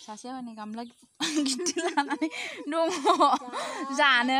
सासे माने गामला गिदिर लानानै दङ जानो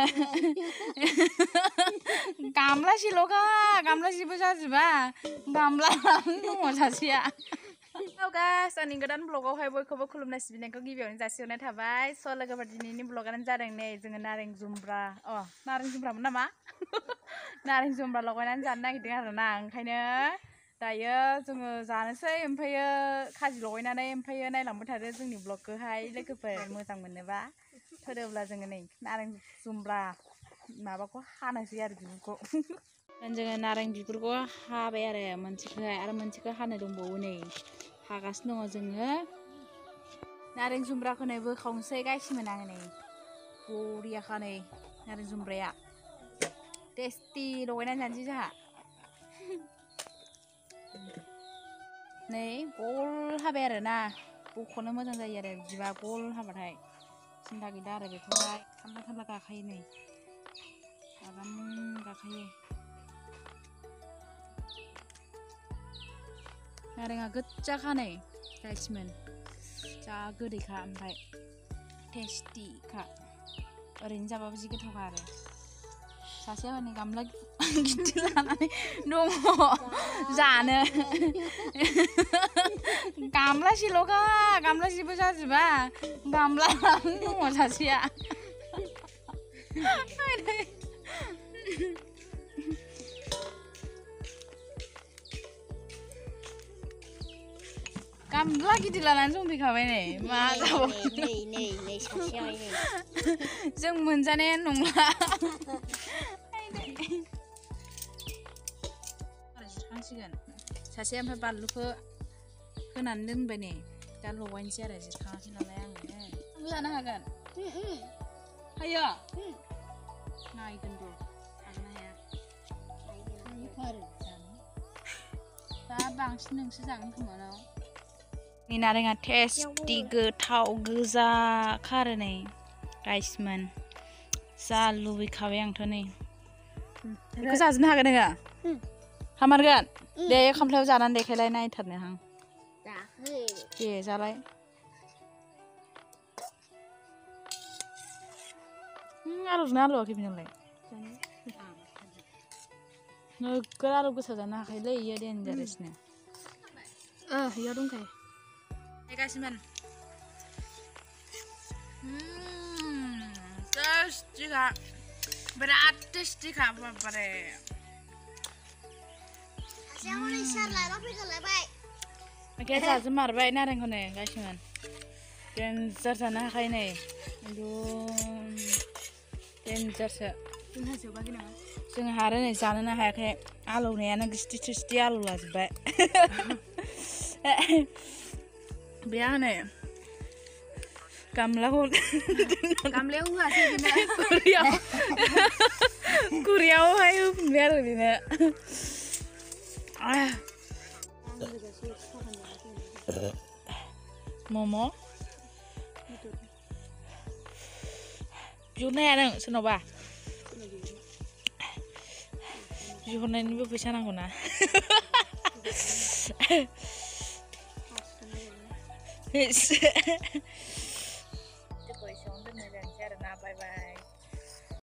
गामलासेल'खा गामलासेबो जाजोबा गामला दङ सासेया। गाइस आंनि गोदान ब्लगावहाय बयखौबो खुलुमनाय सिबिनायखौ गिबियावनो जासिहरनाय थाबाय। स' लोगोफोर दिनैनि ब्लगानो जादों नै जोङो नारें जुमब्रा नारें जुमब्रामोन नामा नारें जुमब्रा लगायनानै जानो नागिरदों आरोना ओंखायनो दायो जोङो जानोसै ओमफ्रायो खाजि लगायनानै ओमफ्रायो नायलांबाय थादो जोंनि ब्लगखौहाय लोगोफोर मोजां मोनोबा थोरोब्ला जोङो नै नारें जुमब्रा माबाखौ हानोसै आरो बिगुरखौ जोङो नारें बिगुरखौ हाबाय आरो मोनसेखौ हानो दंबावो नै हागासिनो दङ जोङो नारें जुमब्राखौ नै बोखावनोसै गाइसमोन आङो नै बरियाखा नै नारें जुमब्राया टेस्टि लगायनानै जानोसै जोंहा नै गल हाबाय आरोना बख'नो मोजां जायो आरो बिदिबा गल हाबाथाय सिन्था गैला आरो बेखौहाय थाल्ला थाल्ला गाखायो नै आराम गाखायो नारेंआ गोज्जाखा नै गाइसमोन जा गोदैखा ओमफ्राय टेस्टिखा ओरैनो जाबाबो जि गोथावखा आरो सासेया माने गामला गिदिर लानानै दङ जानो गामलासेल'खा गामलासेबो जाजोबा गामला दङ सासेया गामला गिदिर लानानै संफैखाबाय नै मा जों मोनजानायानो नंला जिरखांसिगोन सासे ओमफ्राय बानलुखौ होनानै दोनबाय नै दा लगायनोसै आरो जिरखाङाखै नालाय आङो जानो हागोन हायो नायगोन र' हागोन ना हाया दा बांसिन नोंसो जागोन खोमा ना नारेंआ टेस्टि गोथाव गोजाखा आरो नै गाइसमोन जा लुबैखाबाय आंथ' नै बेखौ जाजोबनो हागोन नोङो हामारगोन दे खामफ्लायाव जानानै देखायलाय नायथारनोहां दे जालाय आलुजों आलुवाखै बिनालाय नोगोर आलु गोसा जानो हाखायोलै इयो देनजारेसनो इयाव दंखायो गाइसमोन टेस्टिखा बिराद टेस्टिखा बारे ओमफ्राय जाजोबमारबाय नारेंखौनो गाइसमोन देन्जार जानो हाखायो नै एकदम देन्जारसो जोंहा आरो नै जानोनो हायाखै आलौनायानो गिस्टि थिस्टि आलौ लाजोब्बाय बे आंनो गामलाखौ गामलायाव होआसै खुरियावहाय होफिनबाय आरो बेनो मम' बिहरनो हाया नों सोरनावबा बिहरनायनिबो फैसा नांगौ ना